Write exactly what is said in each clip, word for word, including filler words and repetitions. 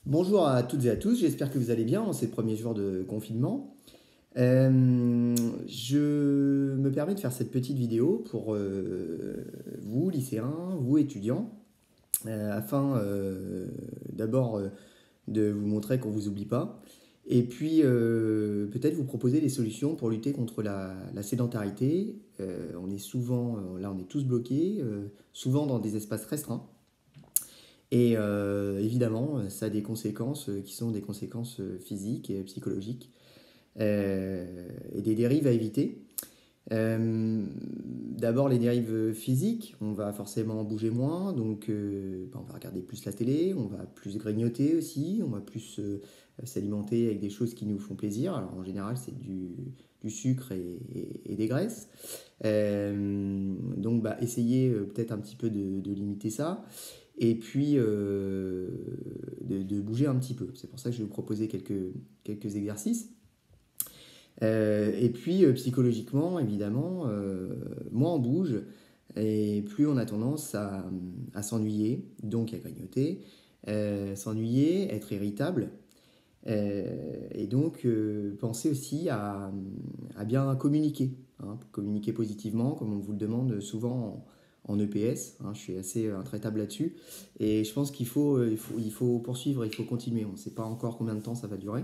Bonjour à toutes et à tous, j'espère que vous allez bien en ces premiers jours de confinement. Euh, je me permets de faire cette petite vidéo pour euh, vous, lycéens, vous, étudiants, euh, afin euh, d'abord euh, de vous montrer qu'on ne vous oublie pas, et puis euh, peut-être vous proposer des solutions pour lutter contre la, la sédentarité. Euh, on est souvent, euh, là on est tous bloqués, euh, souvent dans des espaces restreints. Et euh, évidemment, ça a des conséquences euh, qui sont des conséquences euh, physiques et psychologiques euh, et des dérives à éviter. Euh, D'abord, les dérives physiques, on va forcément bouger moins, donc euh, bah, on va regarder plus la télé, on va plus grignoter aussi, on va plus euh, s'alimenter avec des choses qui nous font plaisir. Alors en général, c'est du, du sucre et, et- et des graisses. Euh, donc bah, essayez euh, peut-être un petit peu de, de limiter ça. Et puis euh, de, de bouger un petit peu. C'est pour ça que je vais vous proposer quelques, quelques exercices. Euh, et puis euh, psychologiquement, évidemment, euh, moins on bouge et plus on a tendance à, à s'ennuyer, donc à grignoter, euh, s'ennuyer, être irritable. Euh, et donc euh, penser aussi à, à bien communiquer, hein, communiquer positivement, comme on vous le demande souvent en, en E P S. Hein, je suis assez intraitable là-dessus. Et je pense qu'il faut, il faut, il faut poursuivre, il faut continuer. On ne sait pas encore combien de temps ça va durer.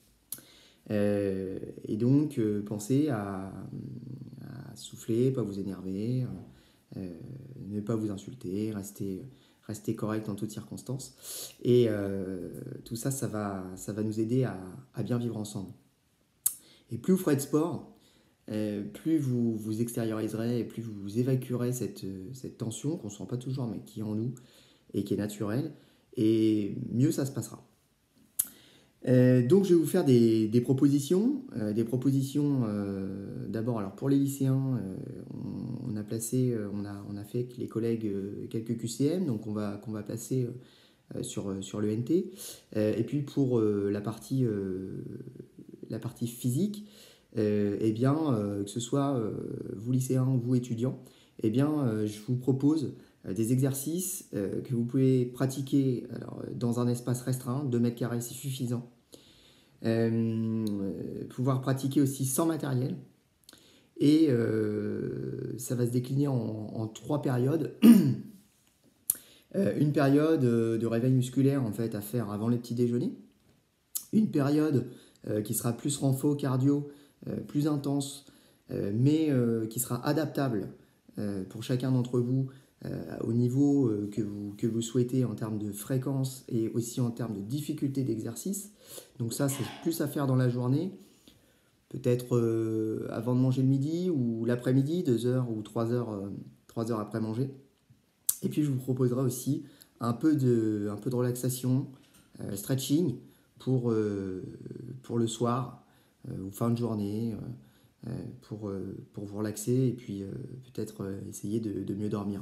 Euh, et donc, euh, pensez à, à souffler, pas vous énerver, euh, ne pas vous insulter, rester, rester correct en toutes circonstances. Et euh, tout ça, ça va, ça va nous aider à, à bien vivre ensemble. Et plus vous ferez de sport, euh, plus vous vous extérioriserez et plus vous évacuerez cette, cette tension qu'on ne sent pas toujours, mais qui est en nous et qui est naturelle, et mieux ça se passera. Euh, donc je vais vous faire des, des propositions. Euh, des propositions euh, d'abord alors pour les lycéens, euh, on, on a placé, euh, on, a, on a fait avec les collègues euh, quelques Q C M, donc on va, qu'on va placer euh, sur, sur l'E N T. Euh, et puis pour euh, la, partie, euh, la partie physique, euh, eh bien, euh, que ce soit euh, vous lycéens, vous étudiants, eh bien, euh, je vous propose euh, des exercices euh, que vous pouvez pratiquer alors, dans un espace restreint, deux mètres carrés c'est suffisant. Euh, pouvoir pratiquer aussi sans matériel. Et euh, ça va se décliner en, en trois périodes. Euh, une période euh, de réveil musculaire en fait à faire avant le petit déjeuner. Une période euh, qui sera plus renfo cardio, euh, plus intense, euh, mais euh, qui sera adaptable euh, pour chacun d'entre vous euh, au niveau euh, que, vous, que vous souhaitez en termes de fréquence et aussi en termes de difficulté d'exercice. Donc ça, c'est plus à faire dans la journée, peut-être euh, avant de manger le midi ou l'après-midi, deux heures ou trois heures, euh, trois heures après manger. Et puis je vous proposerai aussi un peu de, un peu de relaxation, euh, stretching pour, euh, pour le soir euh, ou fin de journée, euh, pour, euh, pour vous relaxer et puis euh, peut-être euh, essayer de, de mieux dormir.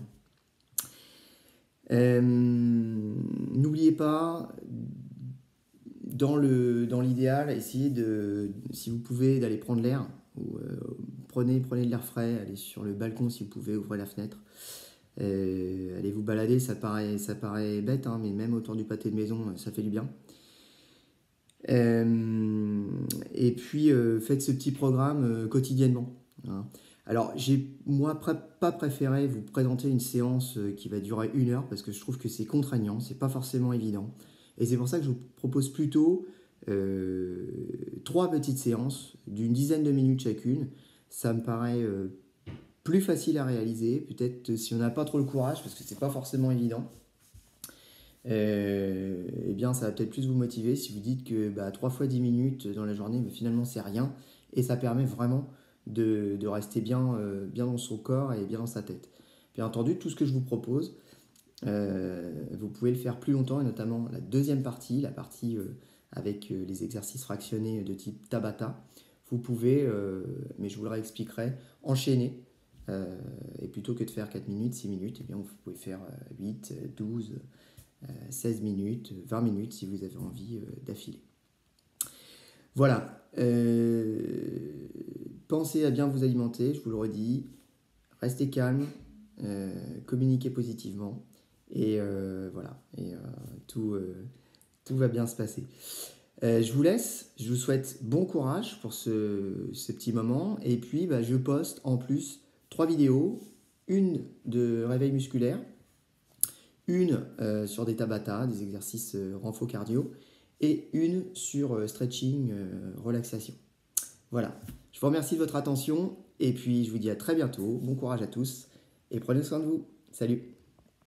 Euh, N'oubliez pas, dans le, dans l'idéal, essayez de, si vous pouvez, d'aller prendre l'air. Ou, euh, prenez, prenez de l'air frais, allez sur le balcon si vous pouvez, ouvrez la fenêtre. Euh, allez vous balader, ça paraît, ça paraît bête, hein, mais même autour du pâté de maison, ça fait du bien. Euh, et puis euh, faites ce petit programme euh, quotidiennement. Hein. Alors j'ai moi pr pas préféré vous présenter une séance euh, qui va durer une heure parce que je trouve que c'est contraignant, c'est pas forcément évident. Et c'est pour ça que je vous propose plutôt euh, trois petites séances d'une dizaine de minutes chacune. Ça me paraît euh, plus facile à réaliser, peut-être si on n'a pas trop le courage, parce que c'est pas forcément évident, euh, eh bien ça va peut-être plus vous motiver si vous dites que bah, trois fois dix minutes dans la journée, mais finalement c'est rien, et ça permet vraiment de, de rester bien, euh, bien dans son corps et bien dans sa tête. Bien entendu, tout ce que je vous propose, euh, vous pouvez le faire plus longtemps, et notamment la deuxième partie, la partie euh, avec euh, les exercices fractionnés de type Tabata. Vous pouvez, euh, mais je vous le réexpliquerai, enchaîner. Euh, et plutôt que de faire quatre minutes, six minutes, eh bien, vous pouvez faire euh, huit, douze, euh, seize minutes, vingt minutes si vous avez envie euh, d'affilée. Voilà. Euh, pensez à bien vous alimenter, je vous le redis. Restez calme, euh, communiquez positivement. Et euh, voilà. Et euh, tout, euh, Tout va bien se passer. Euh, je vous laisse, je vous souhaite bon courage pour ce, ce petit moment. Et puis, bah, je poste en plus trois vidéos. Une de réveil musculaire, une euh, sur des Tabata, des exercices euh, renfo cardio, et une sur euh, stretching, euh, relaxation. Voilà, je vous remercie de votre attention, et puis je vous dis à très bientôt. Bon courage à tous, et prenez soin de vous. Salut!